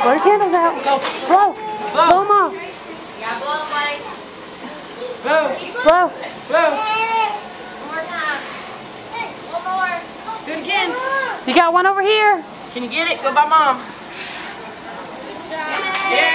Blow the candles out. Go. Blow. Blow. Blow them all. Yeah, blow, buddy. Blow. Blow. Blow. One more time. Hey, one more. Do it again. You got one over here. Can you get it? Go by Mom.